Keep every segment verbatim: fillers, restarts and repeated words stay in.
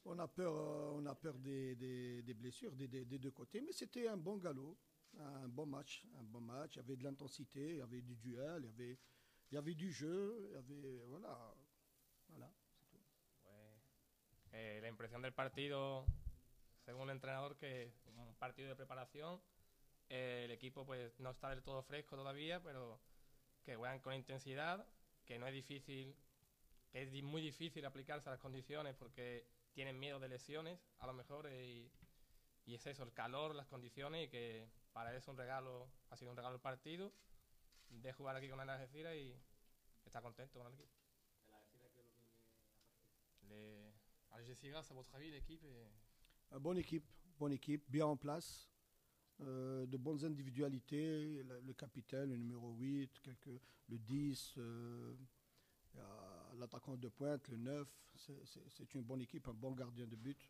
On a peur, euh, on a peur des, des- des blessures des, des- des deux côtés, mais c'était un bon galop, un bon match, un bon match. Il y avait de l'intensité, il y avait du duel, il y avait, il y avait du jeu, il y avait, voilà, voilà, c'est tout. Pues, eh, la impresión del partido, según el entrenador, que es un partido de preparación. Eh, el equipo pues no está del todo fresco todavía, pero que juegan con intensidad, que no es difícil, que es muy difícil aplicarse a las condiciones porque tienen miedo de lesiones, a lo mejor, eh, y, y es eso, el calor, las condiciones, y que para eso un regalo, ha sido un regalo el partido, de jugar aquí con el Algeciras y está contento con el equipo. El Algeciras, ¿qué es lo que le ha parecido? Les Algeciras, à votre avis, l'équipe est... Euh, bonne équipe, bonne équipe, bien en place, euh, de bonnes individualités, le, le capitaine, le numéro huit, quelques, le dix, euh, il y a l'attaquant de pointe, le neuf, c'est c'est- c'est une bonne équipe, un bon gardien de but.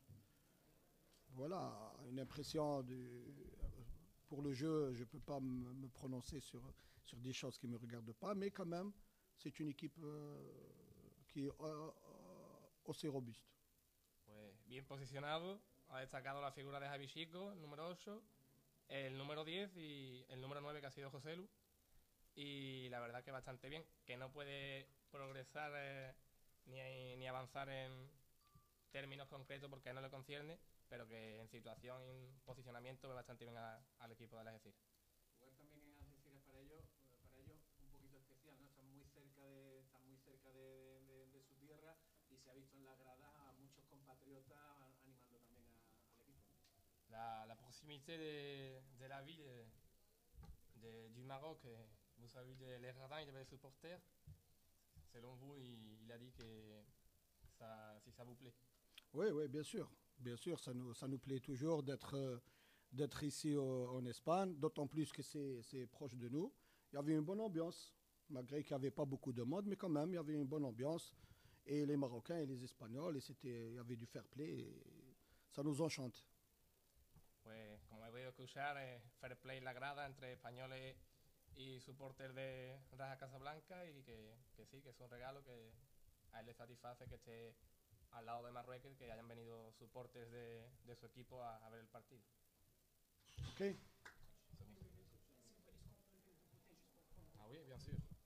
Voilà, une impression de, pour le jeu, je ne peux pas me me prononcer sur, sur des choses qui ne me regardent pas, mais quand même, c'est une équipe euh, qui est euh, euh, aussi robuste. Pues bien posicionado, ha destacado la figura de Javi Chico, el número ocho, el número diez y el número nueve que ha sido José Lu. Y la verdad que bastante bien, que no puede progresar eh, ni, ni avanzar en términos concretos porque no le concierne, pero que en situación y en posicionamiento ve bastante bien a- al equipo de la Algeciras. Jugar también en Algeciras para ellos, para ellos un poquito especial, ¿no? Están muy cerca de, están muy cerca de, de- de- de su tierra y se ha visto en las gradas a muchos compatriotas animando también a- al equipo. La, la proximité de, de la ville de- du Maroc, eh, vous savez, de les radins et les supporters, selon vous, il, il a dit que ça, si ça vous plaît. Oui, oui, bien sûr. Bien sûr, ça nous, ça nous plaît toujours d'être euh, d'être ici au- en Espagne, d'autant plus que c'est c'est proche de nous. Il y avait une bonne ambiance, malgré qu'il n'y avait pas beaucoup de monde, mais quand même, il y avait une bonne ambiance. Et les Marocains et les Espagnols, et c'était, il y avait du fair play, et ça nous enchante. Pues como he podido escuchar, es fair play en la grada entre españoles y supporters de Raja Casablanca, y que, que sí, que es un regalo que a él le satisface que esté al lado de Marruecos, que hayan venido supporters de, de su equipo a, a ver el partido. OK? Eso mismo. Ah oui, bien sûr.